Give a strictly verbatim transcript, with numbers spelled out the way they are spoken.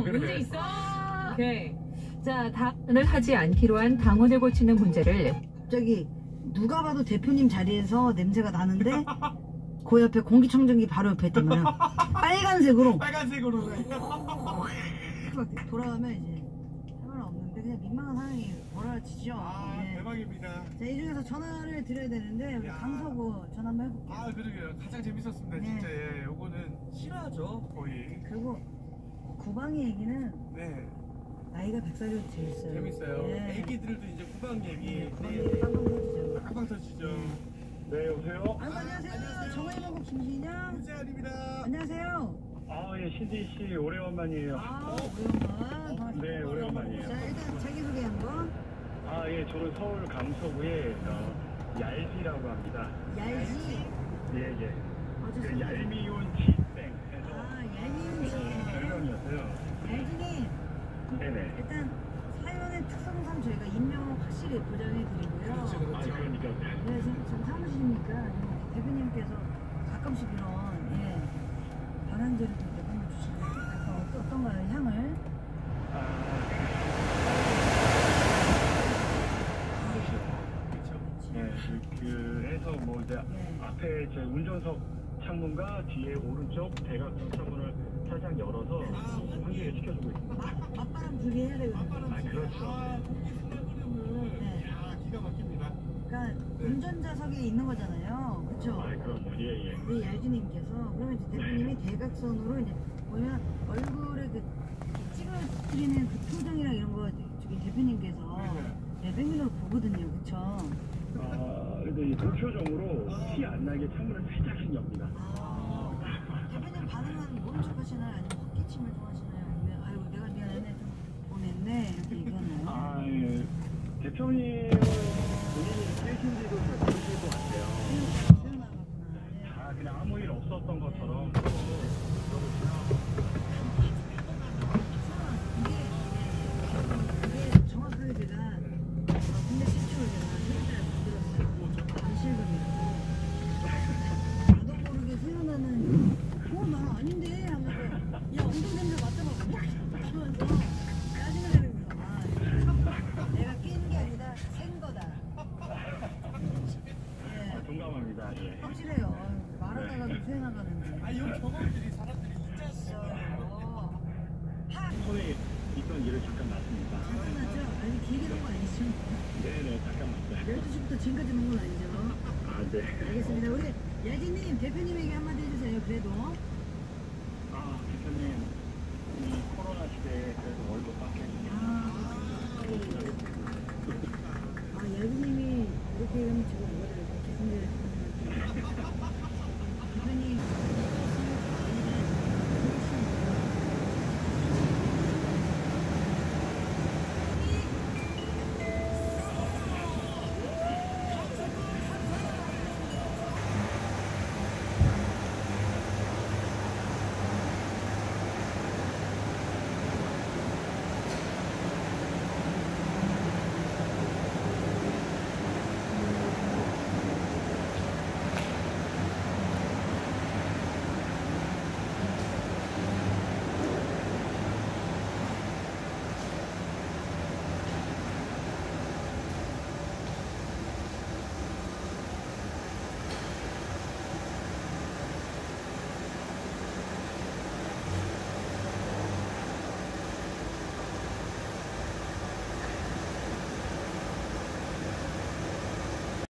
문제 있어. 오케이. 자, 당원을 하지 않기로 한 당원을 고치는 문제를 갑자기 누가 봐도 대표님 자리에서 냄새가 나는데 그 옆에 공기청정기 바로 옆에 있다면 빨간색으로 빨간색으로 막 돌아가면 이제 상관없는데 그냥 민망한 상황이 벌어지죠. 아 네. 대박입니다. 자, 이 중에서 전화를 드려야 되는데 우리 야. 강서구 전화 한번 해볼게요. 아 그러게요. 가장 재밌었습니다. 네. 진짜 예, 요거는 실화죠 거의. 그리고 구방의 얘기는 네 나이가 백 살이 재밌어요. 재밌어요. 네. 애기들도 이제 후방 얘기 구방이 네. 빵빵 터지죠. 빵빵 터지죠. 네, 여보세요? 아이고, 안녕하세요. 정원이만국 김신영. 김세환입니다. 안녕하세요. 아, 예, 신디 씨, 오래간만이에요. 아, 오랜만. 반갑습니다. 네, 오래간만이에요. 자, 일단 자기소개 한번. 아, 예, 저는 서울 강서구의 어, 얄지라고 합니다. 얄지. 예, 예. 아주 그 얄 얄미운 지땡 해서 아, 얄미운 지. 별명이었어요. 얄지님, 네네. 일단 사연의 특성상 저희가 인명을 확실히 보장해드리고요. 그렇죠, 아, 그렇죠. 그러니까. 네, 지금, 지금 사무실이니까 대표님께서 가끔씩 이런, 예, 방향제를 좀 내보내 주시고, 약간 어떤, 어떤가요, 향을? 아, 그렇죠. 네, 그, 그 해서 뭐 이제 네. 앞에 제 운전석 창문과 뒤에 오른쪽 대각선 창문을 살짝 열어서 환기를 시켜주고 있습니다. 맞, 맞바람 불게 해야 되거든요. 아, 그렇죠. 아 고기 순대구름을 네. 야 기가 막힙니다. 그러니까 네. 운전자석에 있는 거잖아요. 그쵸? 아, 그럼요. 예, 예. 우리 얄주님께서 그러면 이제 대표님이 대각선으로 이제 보면 얼굴에 그 찌그러뜨리는 그 표정이랑 이런 거 저기 대표님께서 내백미러로 보거든요. 그쵸? 아, 그래도 이 무표정으로 티 안 나게 창문을 살짝씩 엽니다. 아, 대표님 반응은 모른 척 하시나요? 아니면 헛기침을 좀 하시나요? 아니면 아이고 내가 미안해 좀 보냈네 이렇게 얘기하나요? 아, 예. 대표님 본인이 깨신지도 잘 모르실 것 같아요. 태어나갔구나. 네. 다 그냥 아무 일 없었던 것처럼. 이게 이게 정확하게 제가 군대 시초를 제가 해잘 못 들었어요. 안실금이라고. 나도 모르게 생각나는 어나 아닌데 하면서 야 엉덩이 냄새 맡아봐 뭐? 하면서 짜증을 내는 거야. 아, 내가 낀 게 아니라 센 거다. 예, 동감합니다. 예. 확실해요. 말하다가도 새어 나가는데. 아 이런 경험들이 사람들이 진짜 있어요. 하! 손에 있던 일을 잠깐 놨습니다. 잠깐만요. 아니 길게 놓은 거 아니죠? 네네, 잠깐만. 열두 시부터 지금까지 놓은 건 아니죠? 아, 네. 알겠습니다. 우리 야진님 대표님에게 한마디 해주세요. 그래도 아, 대표님, 이 코로나 시대에 그래도 월급 받게 아, 아 야진님이 이렇게 하면 제가